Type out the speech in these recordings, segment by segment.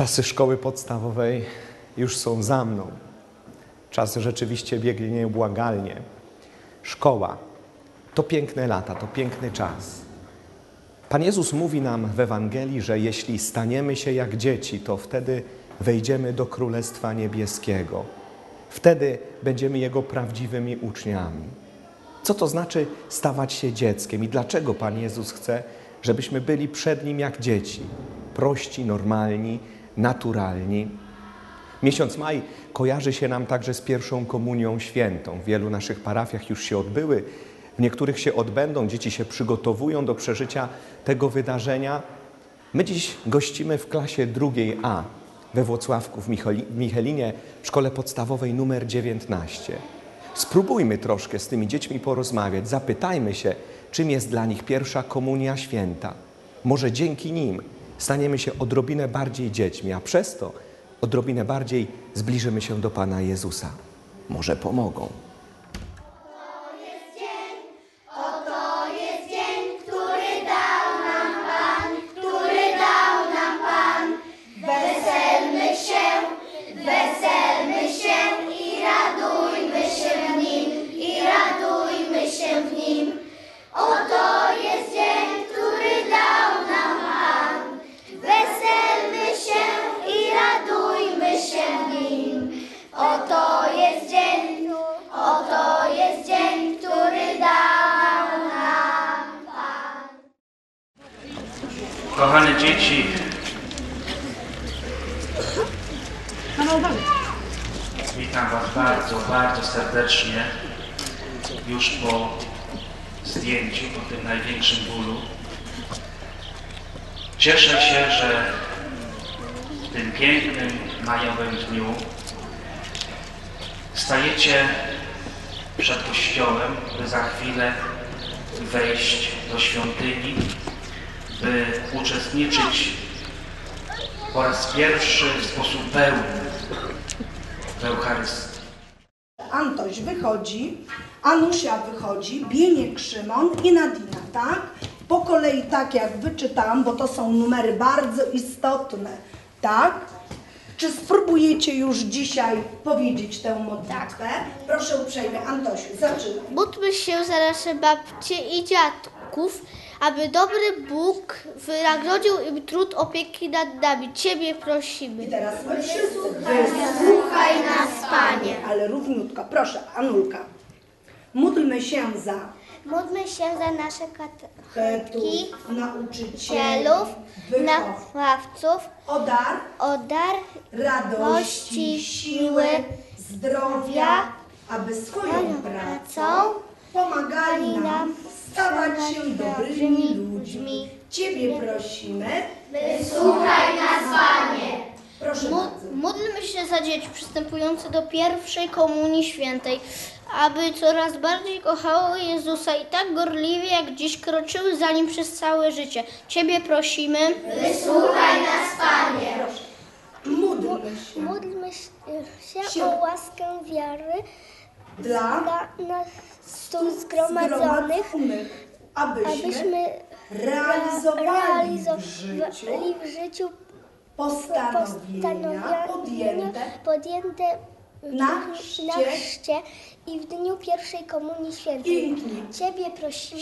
Czasy szkoły podstawowej już są za mną. Czas rzeczywiście biegnie nieubłagalnie. Szkoła to piękne lata, to piękny czas. Pan Jezus mówi nam w Ewangelii, że jeśli staniemy się jak dzieci, to wtedy wejdziemy do Królestwa Niebieskiego. Wtedy będziemy Jego prawdziwymi uczniami. Co to znaczy stawać się dzieckiem i dlaczego Pan Jezus chce, żebyśmy byli przed Nim jak dzieci? Prości, normalni, naturalni. Miesiąc maj kojarzy się nam także z pierwszą komunią świętą. W wielu naszych parafiach już się odbyły, w niektórych się odbędą. Dzieci się przygotowują do przeżycia tego wydarzenia. My dziś gościmy w klasie 2A we Włocławku w Michelinie w szkole podstawowej numer 19. Spróbujmy troszkę z tymi dziećmi porozmawiać, zapytajmy się, czym jest dla nich pierwsza komunia święta. Może dzięki nim staniemy się odrobinę bardziej dziećmi, a przez to odrobinę bardziej zbliżymy się do Pana Jezusa. Może pomogą. Kochane dzieci, witam Was bardzo, bardzo serdecznie już po zdjęciu, po tym największym bólu. Cieszę się, że w tym pięknym majowym dniu stajecie przed kościołem, by za chwilę wejść do świątyni, by uczestniczyć po raz pierwszy w sposób pełny w Eucharystii. Antoś wychodzi, Anusia wychodzi, Bieniek Szymon i Nadina, tak? Po kolei tak jak wyczytałam, bo to są numery bardzo istotne, tak? Czy spróbujecie już dzisiaj powiedzieć tę modlitwę? Tak. Proszę uprzejmie, Antosiu, zaczynaj. Módlmy się za nasze babcie i dziadków, aby dobry Bóg wynagrodził im trud opieki nad nami. Ciebie prosimy. I teraz my wszyscy. Wysłuchaj nas, Panie. Ale równiutko. Proszę, Anulka. Módlmy się za Módlmy się za nasze katechetki, nauczycielów, wychowawców, o dar radości, siły, zdrowia, aby swoją pracą pomagali nam stawać się dobrymi ludźmi. Ciebie prosimy. Wysłuchaj nas, Panie. Proszę bardzo. Módlmy się za dzieci przystępujące do pierwszej komunii świętej, aby coraz bardziej kochały Jezusa i tak gorliwie jak dziś kroczyły za Nim przez całe życie. Ciebie prosimy. Wysłuchaj nas, Panie. Proszę. Módlmy się o łaskę wiary dla nas tu zgromadzonych, abyśmy realizowali w w życiu postanowienia podjęte na chrzcie i w dniu pierwszej komunii świętej. Pięknie. Ciebie prosimy.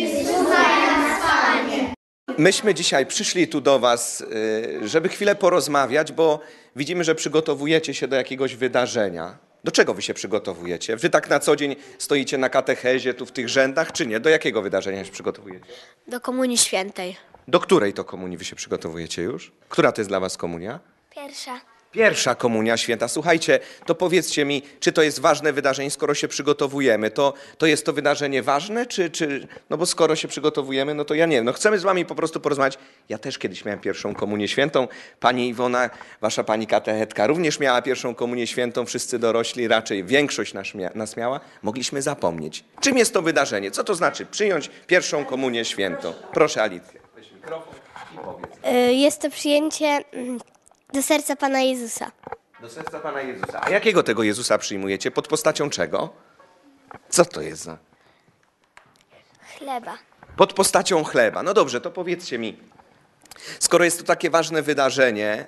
Myśmy dzisiaj przyszli tu do Was, żeby chwilę porozmawiać, bo widzimy, że przygotowujecie się do jakiegoś wydarzenia. Do czego Wy się przygotowujecie? Wy tak na co dzień stoicie na katechezie, tu w tych rzędach, czy nie? Do jakiego wydarzenia się przygotowujecie? Do komunii świętej. Do której to komunii Wy się przygotowujecie już? Która to jest dla Was komunia? Pierwsza. Pierwsza komunia święta. Słuchajcie, to powiedzcie mi, czy to jest ważne wydarzenie, skoro się przygotowujemy? To jest to wydarzenie ważne, czy no bo skoro się przygotowujemy, no to ja nie wiem. No chcemy z Wami po prostu porozmawiać. Ja też kiedyś miałem pierwszą komunię świętą. Pani Iwona, Wasza pani katechetka, również miała pierwszą komunię świętą. Wszyscy dorośli, raczej większość nas miała. Mogliśmy zapomnieć. Czym jest to wydarzenie? Co to znaczy przyjąć pierwszą komunię świętą? Proszę, Alicję, weź mikrofon i powiedz. Jest to przyjęcie do serca Pana Jezusa. Do serca Pana Jezusa. A jakiego tego Jezusa przyjmujecie? Pod postacią czego? Co to jest za? Chleba. Pod postacią chleba. No dobrze, to powiedzcie mi, skoro jest to takie ważne wydarzenie,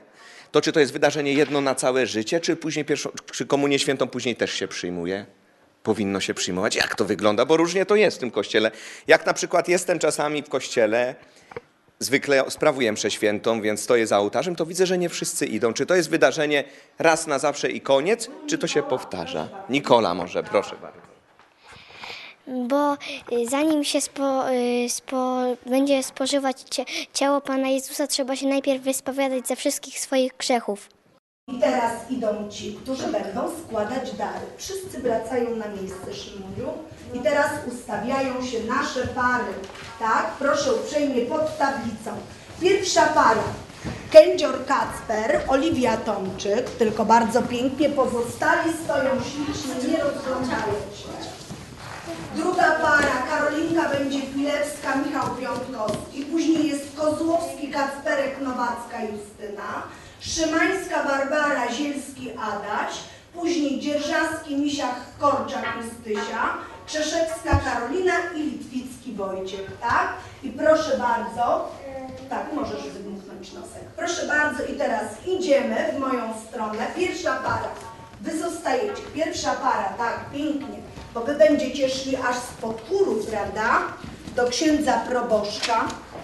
to czy to jest wydarzenie jedno na całe życie, czy później czy komunię świętą później też się przyjmuje? Powinno się przyjmować. Jak to wygląda? Bo różnie to jest w tym kościele. Jak na przykład jestem czasami w kościele, zwykle sprawuję mszę świętą, więc stoję za ołtarzem, to widzę, że nie wszyscy idą. Czy to jest wydarzenie raz na zawsze i koniec, czy to się powtarza? Nikola może, proszę bardzo. Bo zanim się będzie spożywać ciało Pana Jezusa, trzeba się najpierw wyspowiadać ze wszystkich swoich grzechów. I teraz idą ci, którzy będą składać dary. Wszyscy wracają na miejsce, Szymuniu. I teraz ustawiają się nasze pary. Tak? Proszę uprzejmie pod tablicą. Pierwsza para. Kędzior Kacper, Oliwia Tomczyk, tylko bardzo pięknie. Pozostali stoją ślicznie, nie rozglądają się. Druga para, Karolinka Będzie-Pilewska, Michał Piątkowski. Później jest Kozłowski, Kacperek, Nowacka, Justyna. Szymańska Barbara, Zielski Adaś, później Dzierżawski, Misiach, Korczak, Justysia, Krzeszewska Karolina i Litwicki Wojciech, tak? I proszę bardzo, tak, możesz wydmuchnąć nosek. Proszę bardzo i teraz idziemy w moją stronę. Pierwsza para, wy zostajecie, pierwsza para, tak, pięknie, bo wy będziecie szli aż spod chóru, prawda? Do księdza proboszcza.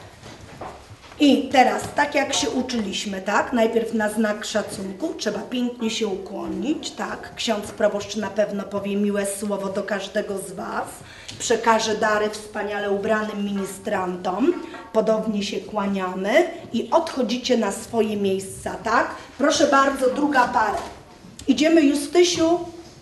I teraz, tak jak się uczyliśmy, tak? Najpierw na znak szacunku trzeba pięknie się ukłonić, tak? Ksiądz proboszcz na pewno powie miłe słowo do każdego z was, przekaże dary wspaniale ubranym ministrantom, podobnie się kłaniamy i odchodzicie na swoje miejsca, tak? Proszę bardzo, druga para. Idziemy, Justysiu.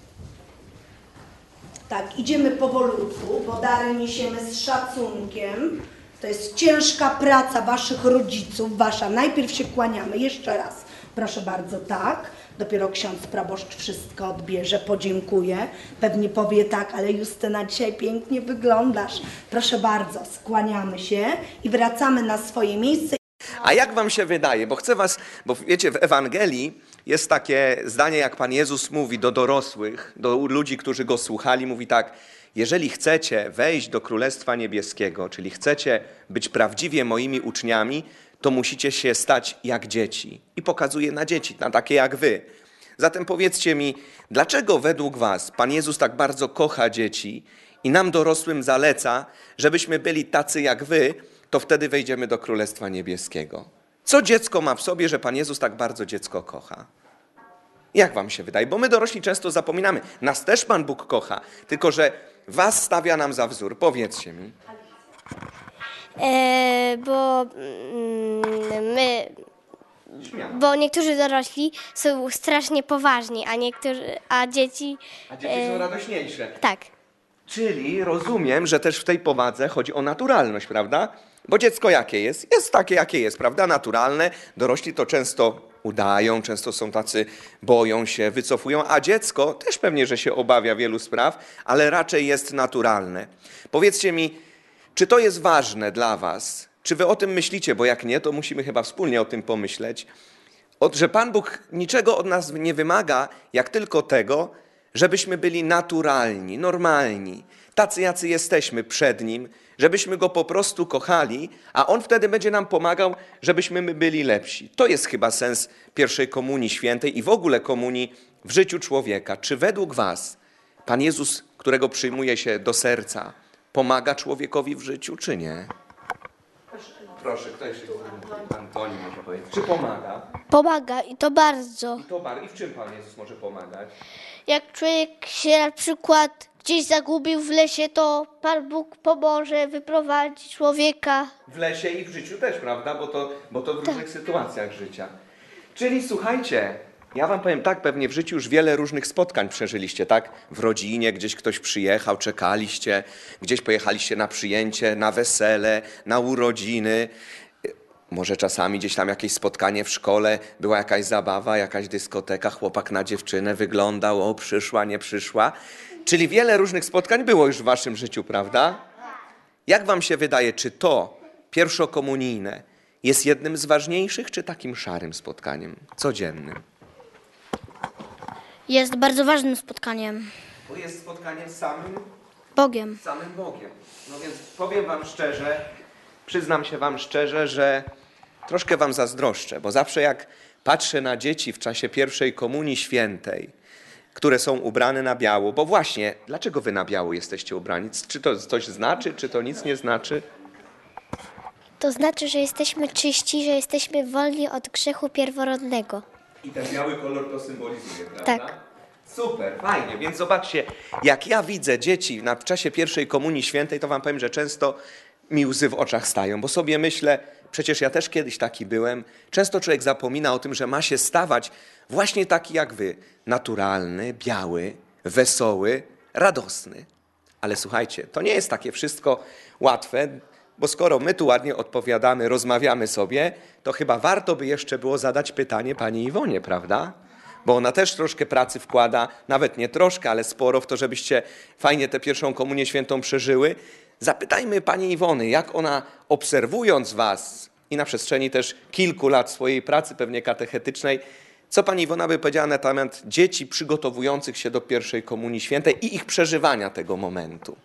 Tak, idziemy powolutku, bo dary niesiemy z szacunkiem. To jest ciężka praca waszych rodziców, wasza. Najpierw się kłaniamy, jeszcze raz. Proszę bardzo, tak. Dopiero ksiądz proboszcz wszystko odbierze, podziękuje. Pewnie powie tak, ale Justyna, dzisiaj pięknie wyglądasz. Proszę bardzo, skłaniamy się i wracamy na swoje miejsce. A jak wam się wydaje, bo chcę was, bo wiecie, w Ewangelii jest takie zdanie, jak Pan Jezus mówi do dorosłych, do ludzi, którzy Go słuchali, mówi tak: jeżeli chcecie wejść do Królestwa Niebieskiego, czyli chcecie być prawdziwie moimi uczniami, to musicie się stać jak dzieci. I pokazuje na dzieci, na takie jak wy. Zatem powiedzcie mi, dlaczego według was Pan Jezus tak bardzo kocha dzieci i nam dorosłym zaleca, żebyśmy byli tacy jak wy, to wtedy wejdziemy do Królestwa Niebieskiego. Co dziecko ma w sobie, że Pan Jezus tak bardzo dziecko kocha? Jak wam się wydaje? Bo my dorośli często zapominamy. Nas też Pan Bóg kocha, tylko że was stawia nam za wzór. Powiedzcie mi. Bo niektórzy dorośli są strasznie poważni, a dzieci... A dzieci są radośniejsze. Tak. Czyli rozumiem, że też w tej powadze chodzi o naturalność, prawda? Bo dziecko jakie jest? Jest takie, jakie jest, prawda? Naturalne. Dorośli to często udają, często są tacy, boją się, wycofują, a dziecko też pewnie, że się obawia wielu spraw, ale raczej jest naturalne. Powiedzcie mi, czy to jest ważne dla was? Czy wy o tym myślicie? Bo jak nie, to musimy chyba wspólnie o tym pomyśleć. Że Pan Bóg niczego od nas nie wymaga, jak tylko tego, żebyśmy byli naturalni, normalni, tacy jacy jesteśmy przed Nim, żebyśmy Go po prostu kochali, a On wtedy będzie nam pomagał, żebyśmy my byli lepsi. To jest chyba sens pierwszej komunii świętej i w ogóle komunii w życiu człowieka. Czy według was Pan Jezus, którego przyjmuje się do serca, pomaga człowiekowi w życiu, czy nie? Proszę, kto jeszcze mówi? Antoni może powiedzieć. Czy pomaga? Pomaga i to bardzo. I w czym Pan Jezus może pomagać? Jak człowiek się na przykład gdzieś zagubił w lesie, to Pan Bóg pomoże wyprowadzić człowieka. W lesie i w życiu też, prawda? Bo to w różnych sytuacjach życia. Czyli słuchajcie, ja wam powiem tak, pewnie w życiu już wiele różnych spotkań przeżyliście, tak? W rodzinie gdzieś ktoś przyjechał, czekaliście, gdzieś pojechaliście na przyjęcie, na wesele, na urodziny. Może czasami gdzieś tam jakieś spotkanie w szkole, była jakaś zabawa, jakaś dyskoteka, chłopak na dziewczynę wyglądał, o przyszła, nie przyszła. Czyli wiele różnych spotkań było już w waszym życiu, prawda? Jak wam się wydaje, czy to pierwszokomunijne jest jednym z ważniejszych, czy takim szarym spotkaniem, codziennym? Jest bardzo ważnym spotkaniem. To jest spotkanie z samym Bogiem. Bogiem. No więc powiem wam szczerze, przyznam się wam szczerze, że troszkę wam zazdroszczę, bo zawsze jak patrzę na dzieci w czasie pierwszej komunii świętej, które są ubrane na biało, bo właśnie, dlaczego wy na biało jesteście ubrani? Czy to coś znaczy, czy to nic nie znaczy? To znaczy, że jesteśmy czyści, że jesteśmy wolni od grzechu pierworodnego. I ten biały kolor to symbolizuje, prawda? Tak. Super, fajnie. Więc zobaczcie, jak ja widzę dzieci w czasie pierwszej komunii świętej, to wam powiem, że często mi łzy w oczach stają, bo sobie myślę, przecież ja też kiedyś taki byłem. Często człowiek zapomina o tym, że ma się stawać właśnie taki jak wy. Naturalny, biały, wesoły, radosny. Ale słuchajcie, to nie jest takie wszystko łatwe, bo skoro my tu ładnie odpowiadamy, rozmawiamy sobie, to chyba warto by jeszcze było zadać pytanie pani Iwonie, prawda? Bo ona też troszkę pracy wkłada, nawet nie troszkę, ale sporo w to, żebyście fajnie tę pierwszą komunię świętą przeżyły. Zapytajmy pani Iwony, jak ona obserwując was i na przestrzeni też kilku lat swojej pracy pewnie katechetycznej, co pani Iwona by powiedziała na temat dzieci przygotowujących się do pierwszej komunii świętej i ich przeżywania tego momentu?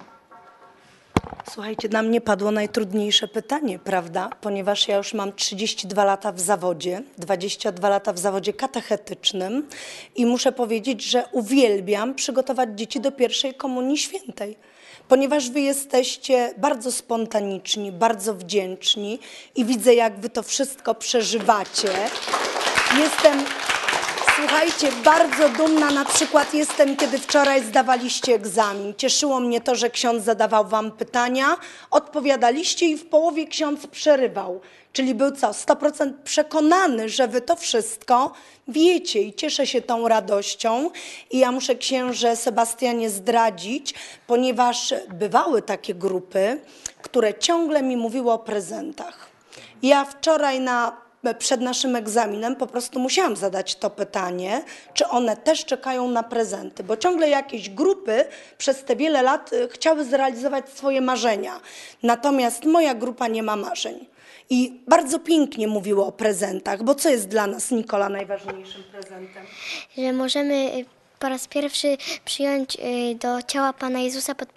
Słuchajcie, na mnie padło najtrudniejsze pytanie, prawda? Ponieważ ja już mam 32 lata w zawodzie, 22 lata w zawodzie katechetycznym i muszę powiedzieć, że uwielbiam przygotować dzieci do pierwszej komunii świętej. Ponieważ wy jesteście bardzo spontaniczni, bardzo wdzięczni i widzę, jak wy to wszystko przeżywacie. Jestem, słuchajcie, bardzo dumna, na przykład jestem, kiedy wczoraj zdawaliście egzamin. Cieszyło mnie to, że ksiądz zadawał wam pytania, odpowiadaliście i w połowie ksiądz przerywał. Czyli był co? 100% przekonany, że wy to wszystko wiecie i cieszę się tą radością. I ja muszę księże Sebastianie zdradzić, ponieważ bywały takie grupy, które ciągle mi mówiły o prezentach. Ja wczoraj przed naszym egzaminem po prostu musiałam zadać to pytanie, czy one też czekają na prezenty, bo ciągle jakieś grupy przez te wiele lat chciały zrealizować swoje marzenia. Natomiast moja grupa nie ma marzeń. I bardzo pięknie mówiło o prezentach, bo co jest dla nas, Nikola, najważniejszym prezentem? Że możemy po raz pierwszy przyjąć do ciała Pana Jezusa pod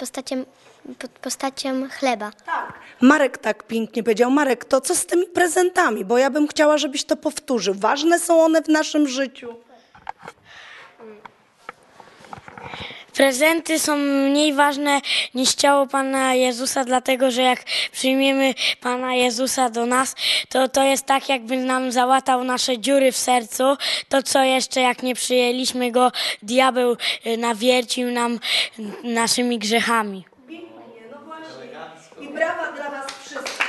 postacią chleba. Tak. Marek tak pięknie powiedział. Marek, to co z tymi prezentami? Bo ja bym chciała, żebyś to powtórzył. Ważne są one w naszym życiu. Prezenty są mniej ważne niż ciało Pana Jezusa, dlatego że jak przyjmiemy Pana Jezusa do nas, to jest tak, jakby nam załatał nasze dziury w sercu. To, co jeszcze jak nie przyjęliśmy Go, diabeł nawiercił nam naszymi grzechami. Pięknie, no właśnie. I brawa dla was wszystkich.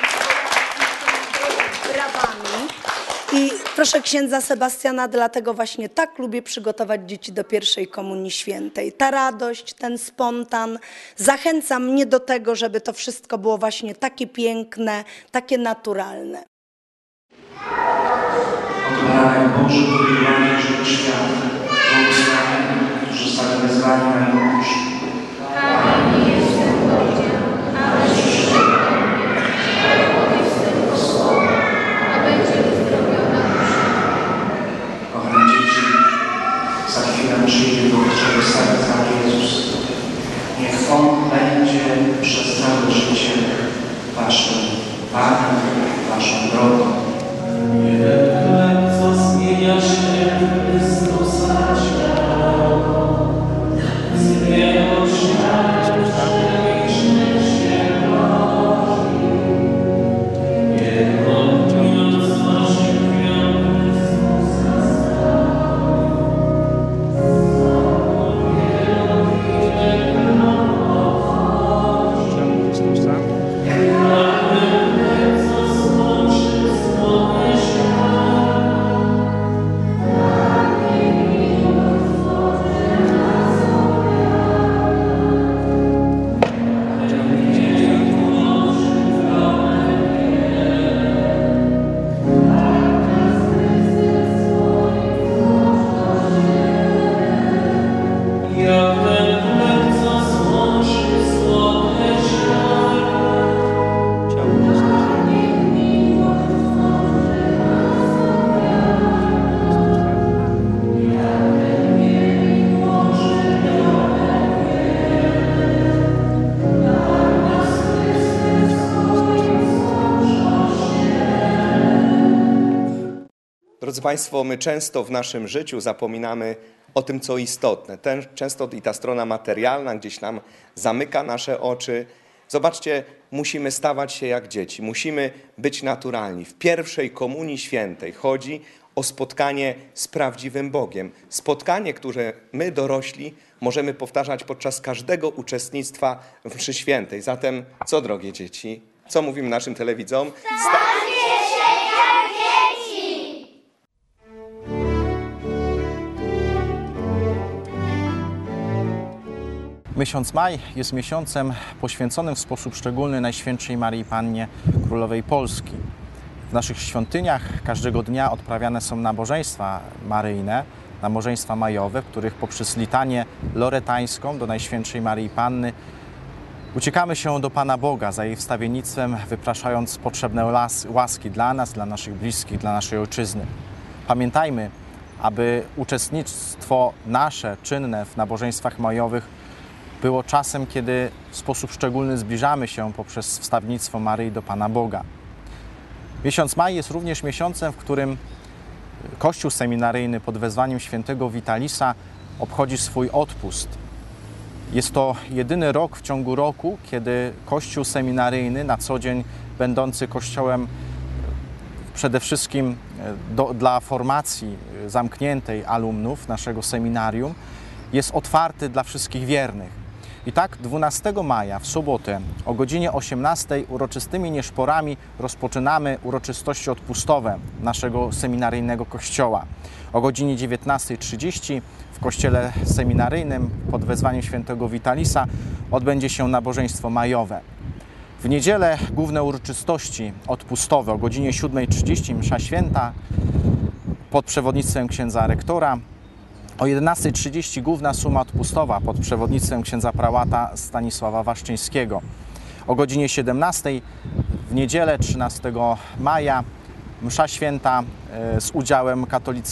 Brawami. I proszę księdza Sebastiana, dlatego właśnie tak lubię przygotować dzieci do pierwszej komunii świętej. Ta radość, ten spontan zachęca mnie do tego, żeby to wszystko było właśnie takie piękne, takie naturalne. Oto baranek Boży, który wybrany żywy świat, błogosławieni, którzy zostali wezwani na Jego duszy. Kochane dzieci, za chwilę przyjdzie do Bożego Serca Jezus. Niech On będzie przez całe życie waszym Panem, waszą drogą. Co zmienia się Chrystusa światło, zmieniają Drodzy Państwo, my często w naszym życiu zapominamy o tym, co istotne. Często i ta strona materialna gdzieś nam zamyka nasze oczy. Zobaczcie, musimy stawać się jak dzieci, musimy być naturalni. W pierwszej Komunii Świętej chodzi o spotkanie z prawdziwym Bogiem. Spotkanie, które my, dorośli, możemy powtarzać podczas każdego uczestnictwa w mszy świętej. Zatem co, drogie dzieci? Co mówimy naszym telewidzom? Miesiąc maj jest miesiącem poświęconym w sposób szczególny Najświętszej Maryi Pannie Królowej Polski. W naszych świątyniach każdego dnia odprawiane są nabożeństwa maryjne, nabożeństwa majowe, w których poprzez litanię loretańską do Najświętszej Maryi Panny uciekamy się do Pana Boga za jej wstawiennictwem, wypraszając potrzebne łaski dla nas, dla naszych bliskich, dla naszej ojczyzny. Pamiętajmy, aby uczestnictwo nasze, czynne w nabożeństwach majowych było czasem, kiedy w sposób szczególny zbliżamy się poprzez wstawiennictwo Maryi do Pana Boga. Miesiąc maj jest również miesiącem, w którym Kościół seminaryjny pod wezwaniem świętego Witalisa obchodzi swój odpust. Jest to jedyny rok w ciągu roku, kiedy Kościół seminaryjny, na co dzień będący kościołem przede wszystkim dla formacji zamkniętej alumnów naszego seminarium, jest otwarty dla wszystkich wiernych. I tak 12 maja w sobotę o godzinie 18 uroczystymi nieszporami rozpoczynamy uroczystości odpustowe naszego seminaryjnego kościoła. O godzinie 19:30 w kościele seminaryjnym pod wezwaniem świętego Witalisa odbędzie się nabożeństwo majowe. W niedzielę główne uroczystości odpustowe o godzinie 7:30 msza święta pod przewodnictwem księdza rektora. O 11:30 główna suma odpustowa pod przewodnictwem księdza prałata Stanisława Waszczyńskiego. O godzinie 17:00 w niedzielę 13 maja msza święta z udziałem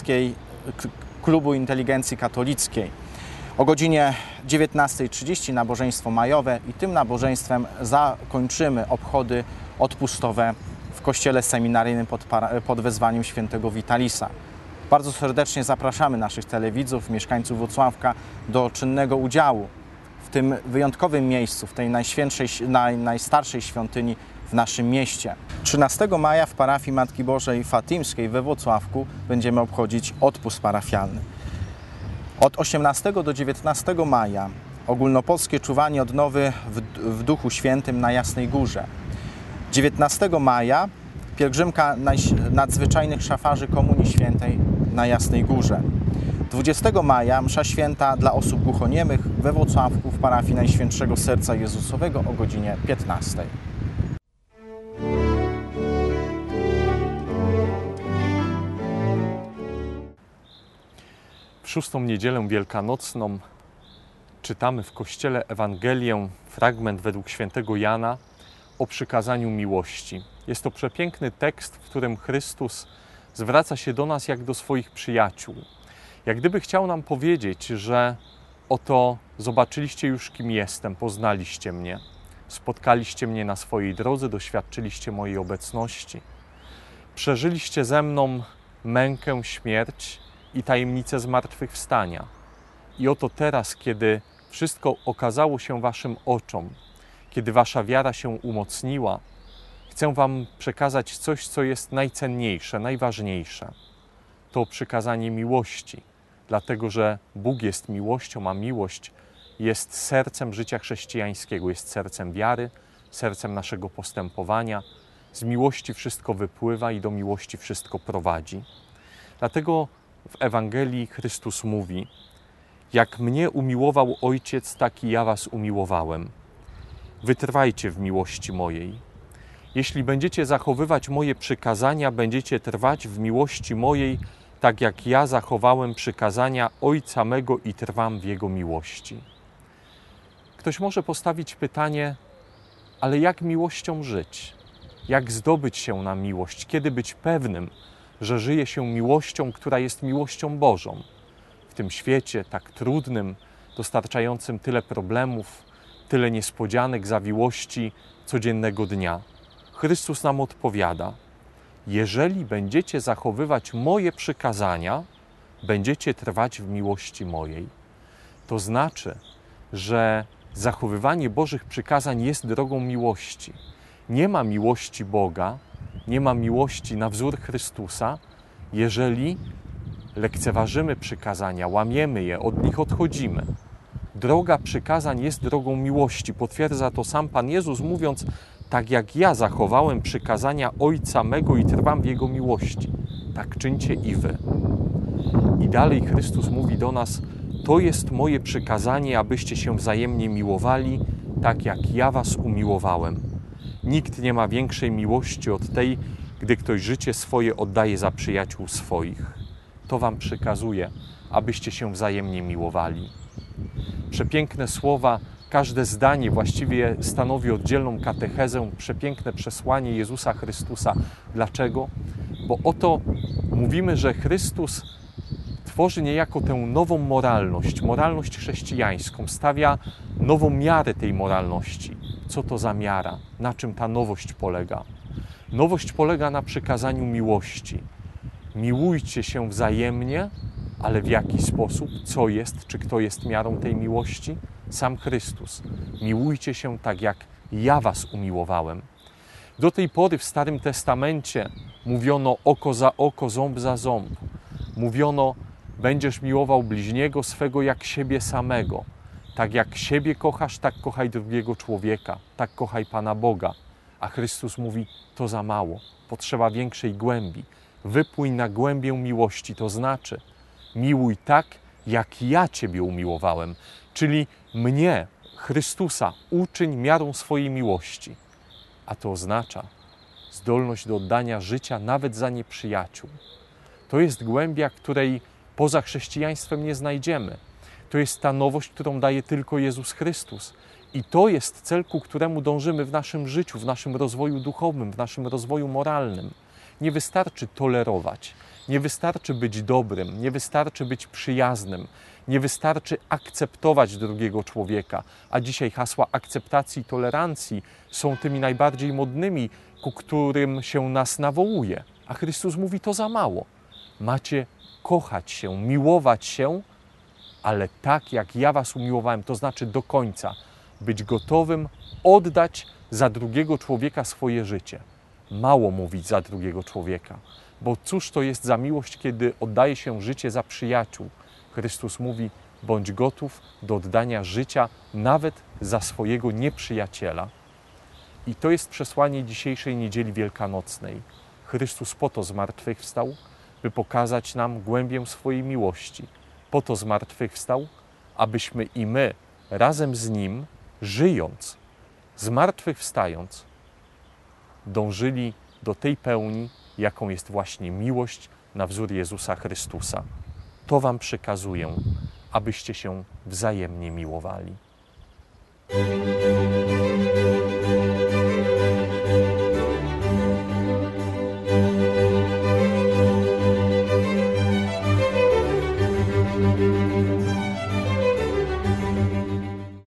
Klubu Inteligencji Katolickiej. O godzinie 19:30 nabożeństwo majowe i tym nabożeństwem zakończymy obchody odpustowe w kościele seminaryjnym pod wezwaniem świętego Witalisa. Bardzo serdecznie zapraszamy naszych telewidzów, mieszkańców Włocławka do czynnego udziału w tym wyjątkowym miejscu, w tej najstarszej świątyni w naszym mieście. 13 maja w parafii Matki Bożej Fatimskiej we Włocławku będziemy obchodzić odpust parafialny. Od 18 do 19 maja ogólnopolskie czuwanie odnowy w Duchu Świętym na Jasnej Górze. 19 maja pielgrzymka nadzwyczajnych szafarzy Komunii Świętej na Jasnej Górze. 20 maja msza święta dla osób głuchoniemych we Włocławku w parafii Najświętszego Serca Jezusowego o godzinie 15. W 6. niedzielę wielkanocną czytamy w Kościele Ewangelię, fragment według świętego Jana o przykazaniu miłości. Jest to przepiękny tekst, w którym Chrystus zwraca się do nas jak do swoich przyjaciół. Jak gdyby chciał nam powiedzieć, że oto zobaczyliście już, kim jestem, poznaliście mnie, spotkaliście mnie na swojej drodze, doświadczyliście mojej obecności, przeżyliście ze mną mękę, śmierć i tajemnicę zmartwychwstania. I oto teraz, kiedy wszystko okazało się waszym oczom, kiedy wasza wiara się umocniła, chcę wam przekazać coś, co jest najcenniejsze, najważniejsze. To przykazanie miłości, dlatego że Bóg jest miłością, a miłość jest sercem życia chrześcijańskiego, jest sercem wiary, sercem naszego postępowania. Z miłości wszystko wypływa i do miłości wszystko prowadzi. Dlatego w Ewangelii Chrystus mówi: jak mnie umiłował Ojciec, tak i ja was umiłowałem. Wytrwajcie w miłości mojej. Jeśli będziecie zachowywać moje przykazania, będziecie trwać w miłości mojej, tak jak ja zachowałem przykazania Ojca mego i trwam w Jego miłości. Ktoś może postawić pytanie, ale jak miłością żyć? Jak zdobyć się na miłość? Kiedy być pewnym, że żyje się miłością, która jest miłością Bożą? W tym świecie tak trudnym, dostarczającym tyle problemów, tyle niespodzianek, zawiłości codziennego dnia. Chrystus nam odpowiada: jeżeli będziecie zachowywać moje przykazania, będziecie trwać w miłości mojej. To znaczy, że zachowywanie Bożych przykazań jest drogą miłości. Nie ma miłości Boga, nie ma miłości na wzór Chrystusa, jeżeli lekceważymy przykazania, łamiemy je, od nich odchodzimy. Droga przykazań jest drogą miłości. Potwierdza to sam Pan Jezus, mówiąc: tak jak ja zachowałem przykazania Ojca mego i trwam w Jego miłości, tak czyńcie i wy. I dalej Chrystus mówi do nas: to jest moje przykazanie, abyście się wzajemnie miłowali, tak jak ja was umiłowałem. Nikt nie ma większej miłości od tej, gdy ktoś życie swoje oddaje za przyjaciół swoich. To wam przykazuję, abyście się wzajemnie miłowali. Przepiękne słowa, każde zdanie właściwie stanowi oddzielną katechezę, przepiękne przesłanie Jezusa Chrystusa. Dlaczego? Bo oto mówimy, że Chrystus tworzy niejako tę nową moralność chrześcijańską, stawia nową miarę tej moralności. Co to za miara? Na czym ta nowość polega? Nowość polega na przykazaniu miłości. Miłujcie się wzajemnie, ale w jaki sposób? Co jest? Czy kto jest miarą tej miłości? Sam Chrystus. Miłujcie się tak, jak ja was umiłowałem. Do tej pory w Starym Testamencie mówiono oko za oko, ząb za ząb. Mówiono: będziesz miłował bliźniego swego jak siebie samego. Tak jak siebie kochasz, tak kochaj drugiego człowieka. Tak kochaj Pana Boga. A Chrystus mówi: to za mało. Potrzeba większej głębi. Wypłyń na głębię miłości. To znaczy, miłuj tak, jak ja Ciebie umiłowałem. Czyli mnie, Chrystusa, uczyń miarą swojej miłości. A to oznacza zdolność do oddania życia nawet za nieprzyjaciół. To jest głębia, której poza chrześcijaństwem nie znajdziemy. To jest ta nowość, którą daje tylko Jezus Chrystus. I to jest cel, ku któremu dążymy w naszym życiu, w naszym rozwoju duchowym, w naszym rozwoju moralnym. Nie wystarczy tolerować, nie wystarczy być dobrym, nie wystarczy być przyjaznym, nie wystarczy akceptować drugiego człowieka. A dzisiaj hasła akceptacji i tolerancji są tymi najbardziej modnymi, ku którym się nas nawołuje. A Chrystus mówi: to za mało. Macie kochać się, miłować się, ale tak, jak ja was umiłowałem, to znaczy do końca. Być gotowym oddać za drugiego człowieka swoje życie. Mało mówić za drugiego człowieka, bo cóż to jest za miłość, kiedy oddaje się życie za przyjaciół? Chrystus mówi: bądź gotów do oddania życia nawet za swojego nieprzyjaciela. I to jest przesłanie dzisiejszej Niedzieli Wielkanocnej. Chrystus po to zmartwychwstał, by pokazać nam głębię swojej miłości. Po to zmartwychwstał, abyśmy i my razem z Nim, żyjąc, zmartwychwstając, dążyli do tej pełni, jaką jest właśnie miłość na wzór Jezusa Chrystusa. To wam przykazuję, abyście się wzajemnie miłowali.